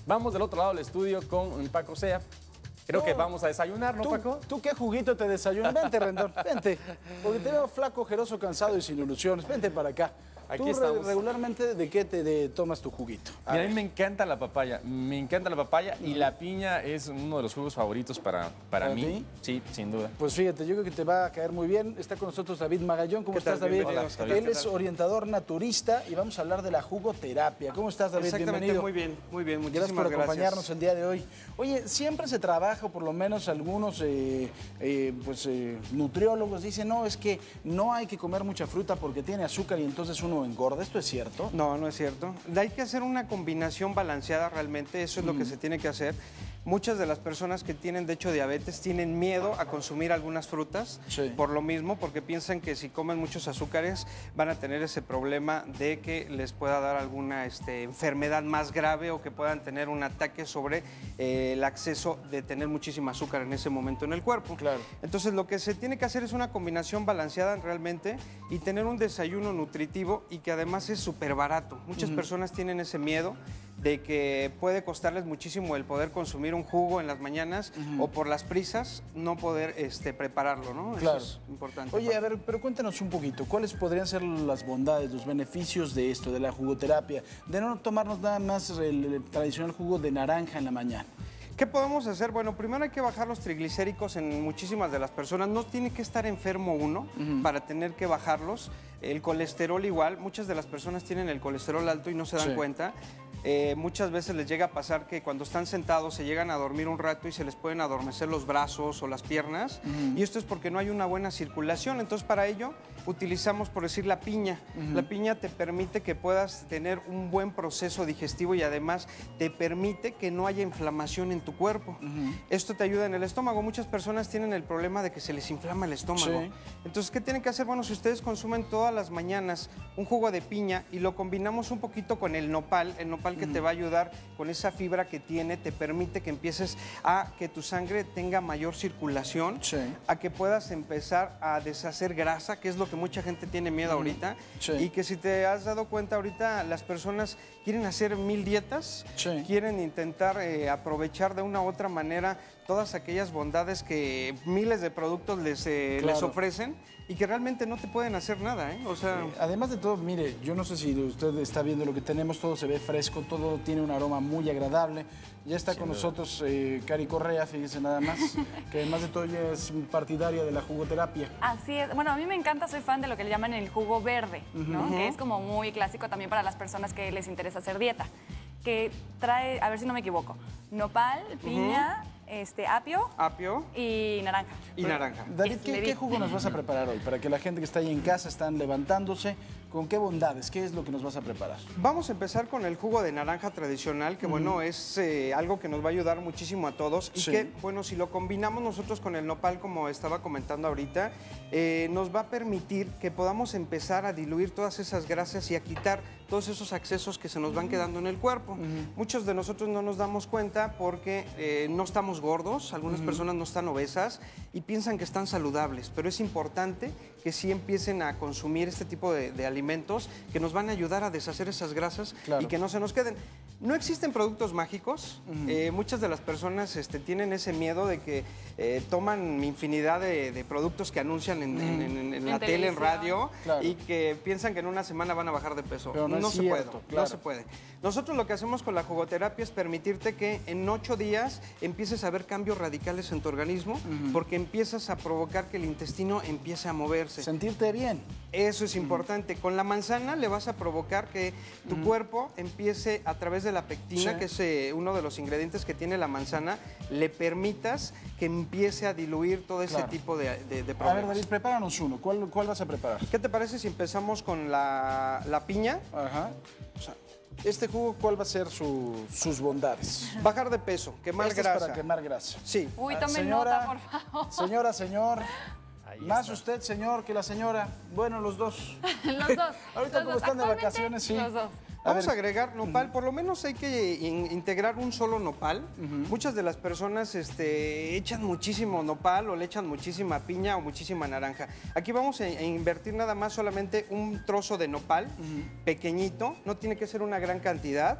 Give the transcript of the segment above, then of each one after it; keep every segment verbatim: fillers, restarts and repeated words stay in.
Vamos del otro lado del estudio con Paco Sea. Creo No, que vamos a desayunar, ¿no, ¿Tú, Paco? ¿Tú qué juguito te desayunas? Vente, Rendón, vente. Porque te veo flaco, ojeroso, cansado y sin ilusiones. Vente para acá. Aquí ¿Tú estamos. re regularmente de qué te de, tomas tu juguito? A Mira, a ver. mí me encanta la papaya, me encanta la papaya y la piña es uno de los jugos favoritos para, para ¿Para mí. ti? Sí, sin duda. Pues fíjate, yo creo que te va a caer muy bien. Está con nosotros David Magallón. ¿Cómo ¿Qué tal? estás, David? Bienvenidos. Hola, Él es orientador naturista y vamos a hablar de la jugoterapia. ¿Cómo estás, David? Exactamente, Bienvenido. muy bien, muy bien, Gracias muchísimas por gracias. acompañarnos el día de hoy. Oye, siempre se trabaja, o por lo menos algunos eh, eh, pues, eh, nutriólogos dicen, no, es que no hay que comer mucha fruta porque tiene azúcar y entonces uno engorda. ¿Esto es cierto? No, no es cierto. Hay que hacer una combinación balanceada realmente, eso es lo que se tiene que hacer. Muchas de las personas que tienen, de hecho, diabetes tienen miedo a consumir algunas frutas Sí. por lo mismo, porque piensan que si comen muchos azúcares van a tener ese problema de que les pueda dar alguna este, enfermedad más grave o que puedan tener un ataque sobre eh, el acceso de tener muchísima azúcar en ese momento en el cuerpo. Claro. Entonces, lo que se tiene que hacer es una combinación balanceada realmente y tener un desayuno nutritivo y que además es súper barato. Muchas personas tienen ese miedo de que puede costarles muchísimo el poder consumir un jugo en las mañanas o por las prisas no poder este, prepararlo, ¿no? Claro. Eso es importante. Oye, a ver, pero cuéntanos un poquito, ¿cuáles podrían ser las bondades, los beneficios de esto, de la jugoterapia, de no tomarnos nada más el, el tradicional jugo de naranja en la mañana? ¿Qué podemos hacer? Bueno, primero hay que bajar los triglicéricos en muchísimas de las personas. No tiene que estar enfermo uno para tener que bajarlos. El colesterol igual. Muchas de las personas tienen el colesterol alto y no se dan Sí. cuenta. Eh, muchas veces les llega a pasar que cuando están sentados se llegan a dormir un rato y se les pueden adormecer los brazos o las piernas. Y esto es porque no hay una buena circulación. Entonces, para ello utilizamos, por decir, la piña. La piña te permite que puedas tener un buen proceso digestivo y además te permite que no haya inflamación en tu cuerpo. Esto te ayuda en el estómago. Muchas personas tienen el problema de que se les inflama el estómago. Sí. Entonces, ¿qué tienen que hacer? Bueno, si ustedes consumen todas las mañanas un jugo de piña y lo combinamos un poquito con el nopal, el nopal que te va a ayudar con esa fibra que tiene, te permite que empieces a que tu sangre tenga mayor circulación, Sí. a que puedas empezar a deshacer grasa, que es lo que mucha gente tiene miedo ahorita, Sí. y que si te has dado cuenta ahorita, las personas quieren hacer mil dietas, Sí. quieren intentar eh, aprovechar de una u otra manera todas aquellas bondades que miles de productos les, eh, Claro. les ofrecen y que realmente no te pueden hacer nada, ¿eh? O sea... Además de todo, mire, yo no sé si usted está viendo lo que tenemos, todo se ve fresco, todo tiene un aroma muy agradable. Ya está con nosotros eh, Cari Correa, fíjese nada más, que además de todo ella es partidaria de la jugoterapia. Así es. Bueno, a mí me encanta, soy fan de lo que le llaman el jugo verde, ¿no? Que es como muy clásico también para las personas que les interesa hacer dieta. Que trae, a ver si no me equivoco, nopal, piña, este, apio Apio y naranja. y naranja. David, Es- ¿qué, le qué di- jugo nos vas a preparar hoy? Para que la gente que está ahí en casa están levantándose, ¿con qué bondades? ¿Qué es lo que nos vas a preparar? Vamos a empezar con el jugo de naranja tradicional, que bueno, es eh, algo que nos va a ayudar muchísimo a todos y Sí. que, bueno, si lo combinamos nosotros con el nopal, como estaba comentando ahorita, eh, nos va a permitir que podamos empezar a diluir todas esas grasas y a quitar todos esos excesos que se nos van quedando en el cuerpo. Muchos de nosotros no nos damos cuenta porque eh, no estamos gordos, algunas personas no están obesas y piensan que están saludables, pero es importante que sí empiecen a consumir este tipo de, de alimentos que nos van a ayudar a deshacer esas grasas Claro. y que no se nos queden. No existen productos mágicos. Eh, muchas de las personas este, tienen ese miedo de que eh, toman infinidad de, de productos que anuncian en, en- en- en la En tele, en televisión. radio, Claro. y que piensan que en una semana van a bajar de peso. Pero no es se cierto, puede, claro. no se puede. Nosotros lo que hacemos con la jugoterapia es permitirte que en ocho días empieces a ver cambios radicales en tu organismo, porque empiezas a provocar que el intestino empiece a moverse. Sentirte bien. Eso es importante. Con la manzana le vas a provocar que tu cuerpo empiece a través de la pectina, Sí. que es eh, uno de los ingredientes que tiene la manzana, le permitas que empiece a diluir todo ese Claro. tipo de, de- de A ver, problemas. David, prepáranos uno. ¿Cuál, cuál vas a preparar? ¿Qué te parece si empezamos con la, la piña? Ajá. O sea, este jugo, ¿cuál va a ser su- sus bondades? Bajar de peso, quemar Este es grasa. para quemar grasa. Sí. Uy, Ah, tomen señora, nota, por favor. Señora, señor. Ahí Más está. usted, señor, que la señora. Bueno, los dos. Los dos. Ahorita los como dos. están de Actualmente, vacaciones, sí. Los dos. A Vamos ver, a agregar nopal, por lo menos hay que in- integrar un solo nopal. Muchas de las personas este, echan muchísimo nopal o le echan muchísima piña o muchísima naranja. Aquí vamos a, a invertir nada más solamente un trozo de nopal pequeñito, no tiene que ser una gran cantidad.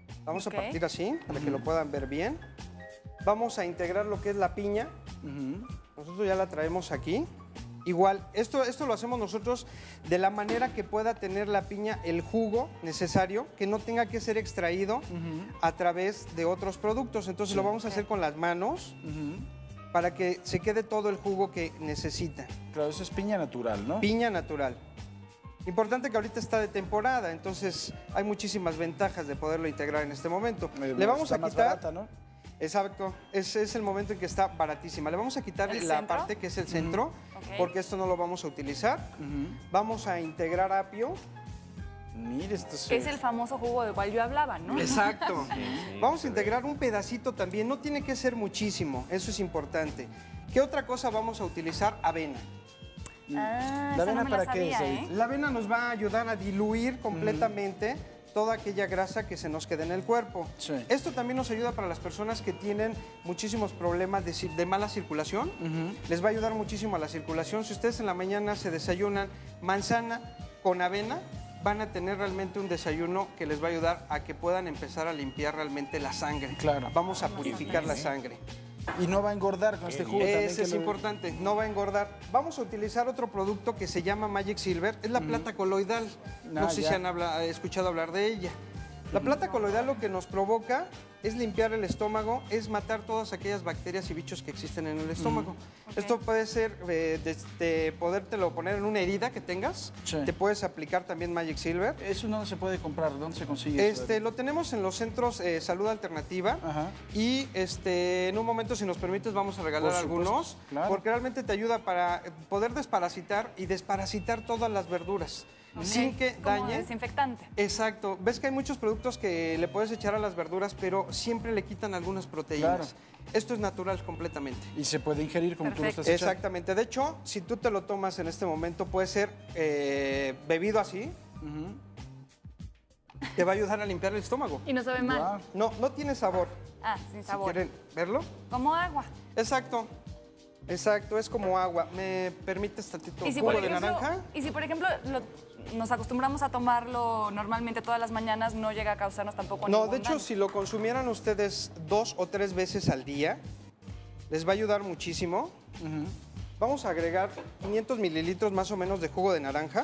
Vamos Ok. a partir así, para que lo puedan ver bien. Vamos a integrar lo que es la piña. Nosotros ya la traemos aquí. Igual, esto, esto lo hacemos nosotros de la manera que pueda tener la piña el jugo necesario, que no tenga que ser extraído a través de otros productos. Entonces lo vamos a hacer con las manos para que se quede todo el jugo que necesita. Claro, eso es piña natural, ¿no? Piña natural. Importante que ahorita está de temporada, entonces hay muchísimas ventajas de poderlo integrar en este momento. Eh, Le vamos está a más quitar... barata, ¿no? Exacto, ese es el momento en que está baratísima. Le vamos a quitar ¿El la centro? parte que es el centro, Ok. porque esto no lo vamos a utilizar. Vamos a integrar apio. Mire, esto es... Que es el famoso jugo del cual yo hablaba, ¿no? Exacto. Vamos a integrar un pedacito también, no tiene que ser muchísimo, eso es importante. ¿Qué otra cosa vamos a utilizar? Avena. Ah, ¿La esa no avena me la para qué es, sabía, David? ¿eh? La avena nos va a ayudar a diluir completamente toda aquella grasa que se nos queda en el cuerpo. Sí. Esto también nos ayuda para las personas que tienen muchísimos problemas de, ci- de mala circulación. Les va a ayudar muchísimo a la circulación. Si ustedes en la mañana se desayunan manzana con avena, van a tener realmente un desayuno que les va a ayudar a que puedan empezar a limpiar realmente la sangre. Claro. Vamos a purificar la sangre. Y no va a engordar con este jugo también. Ese que es lo- importante, no va a engordar. Vamos a utilizar otro producto que se llama Magic Silver, es la plata coloidal. No Ah, sé ya. si han habla- escuchado hablar de ella. La plata coloidal lo que nos provoca es limpiar el estómago, es matar todas aquellas bacterias y bichos que existen en el estómago. Esto puede ser eh, desde podértelo poner en una herida que tengas, Sí. te puedes aplicar también Magic Silver. Eso no se puede comprar, ¿dónde se consigue eso? Este, lo tenemos en los centros eh, Salud Alternativa Ajá. y este, en un momento, si nos permites, vamos a regalar Por supuesto, algunos, claro. porque realmente te ayuda para poder desparasitar y desparasitar todas las verduras, sin que Como dañe. desinfectante. Exacto, ves que hay muchos productos que le puedes echar a las verduras, pero siempre le quitan algunas proteínas. Esto es natural completamente. Y se puede ingerir como tú lo Perfecto. estás echando. Exactamente, de hecho, si tú te lo tomas en este momento, puede ser eh, bebido así, te va a ayudar a limpiar el estómago. Y no sabe mal. Guau. No, no tiene sabor. Ah, sin sabor. Si quieren verlo. Como agua. Exacto. Exacto, es como agua. ¿Me permites tantito Y si, jugo por de ejemplo, naranja? y si, por ejemplo, lo- nos acostumbramos a tomarlo normalmente todas las mañanas, no llega a causarnos tampoco No, ningún de hecho, daño. si lo consumieran ustedes dos o tres veces al día, les va a ayudar muchísimo. Vamos a agregar quinientos mililitros más o menos de jugo de naranja.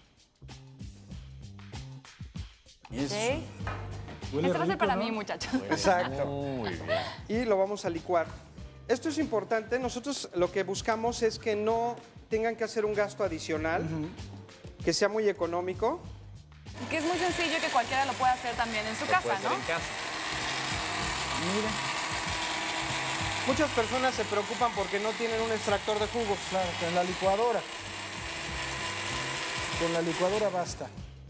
Eso. ¿Ok? Huele Este va a ser rico, para ¿no? mí, muchachos. Exacto. Muy bien. Y lo vamos a licuar. Esto es importante. Nosotros lo que buscamos es que no tengan que hacer un gasto adicional, que sea muy económico. Y que es muy sencillo que cualquiera lo pueda hacer también en su casa, Puede ser ¿no? en casa. Mira, Muchas personas se preocupan porque no tienen un extractor de jugos. claro, con la licuadora. Con la licuadora basta.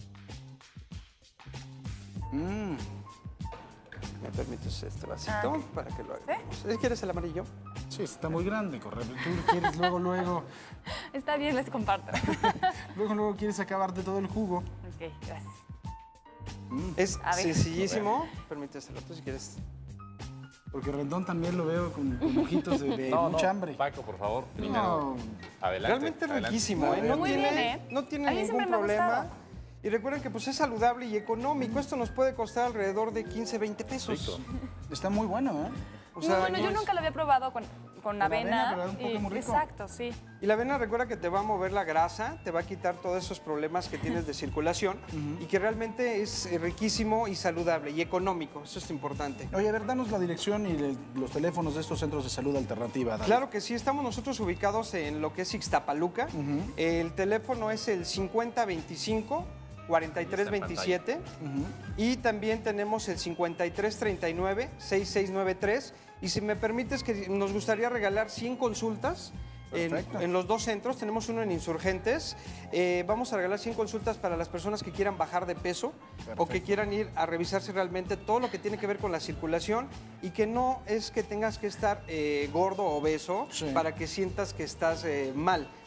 Mm, ¿Me permites este vasito para que lo hagamos? ¿Quieres el amarillo? sí, está muy grande, correcto. Tú quieres luego, luego, Está bien, les comparto. luego, luego quieres acabarte todo el jugo. Ok, gracias. Es A ver. sencillísimo. Permíteselo tú si quieres. Porque Rendón también lo veo con, con ojitos de, de No, mucha no, hambre. Paco, por favor, No, primero. Adelante. Realmente adelante. riquísimo, ¿eh? No Muy tiene, bien, ¿eh? no tiene A mí ningún siempre me ha problema. gustado. Y recuerden que pues es saludable y económico. Esto nos puede costar alrededor de quince, veinte pesos. Rico. está muy bueno, ¿eh? O sea, bueno, no yo es- nunca lo había probado con, con avena. avena, pero un poco y- muy rico. Exacto, sí. Y la avena recuerda que te va a mover la grasa, te va a quitar todos esos problemas que tienes de circulación y que realmente es eh, riquísimo y saludable y económico. Eso es importante. Oye, a ver, danos la dirección y le- los teléfonos de estos centros de salud alternativa. David. Claro que sí, estamos nosotros ubicados en lo que es Ixtapaluca. El teléfono es el cincuenta veinticinco, cuarenta y tres veintisiete y también tenemos el cincuenta y tres treinta y nueve, sesenta y seis noventa y tres. Y si me permites, que nos gustaría regalar cien consultas. En, Perfecto. en los dos centros, tenemos uno en Insurgentes. Eh, vamos a regalar cien consultas para las personas que quieran bajar de peso o que quieran ir a revisarse realmente todo lo que tiene que ver con la circulación y que no es que tengas que estar eh, gordo o obeso Sí. para que sientas que estás eh, mal.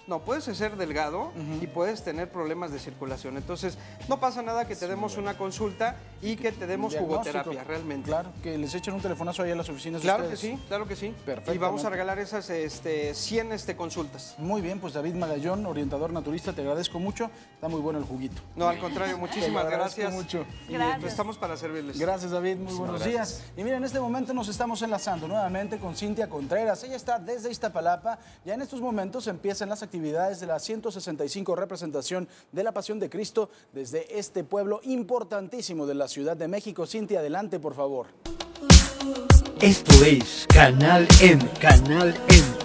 No, puedes ser delgado uh-huh. y puedes tener problemas de circulación. Entonces, no pasa nada que te demos una consulta y que te demos jugoterapia, realmente. Claro, que les echen un telefonazo ahí a las oficinas claro de ustedes. Claro que sí, claro que sí. Perfecto. Y vamos a regalar esas este, cien este, consultas. Muy bien, pues David Magallón, orientador naturista, te agradezco mucho. Está muy bueno el juguito. No, al contrario, muchísimas gracias. mucho. Y gracias. Pues, estamos para servirles. Gracias, David. Muy buenos días. Y miren, en este momento nos estamos enlazando nuevamente con Cintia Contreras. Ella está desde Iztapalapa. Ya en estos momentos empiezan las actividades de la ciento sesenta y cinco representación de la Pasión de Cristo desde este pueblo importantísimo de la Ciudad de México. Cintia, adelante, por favor. Esto es Canal M, Canal M.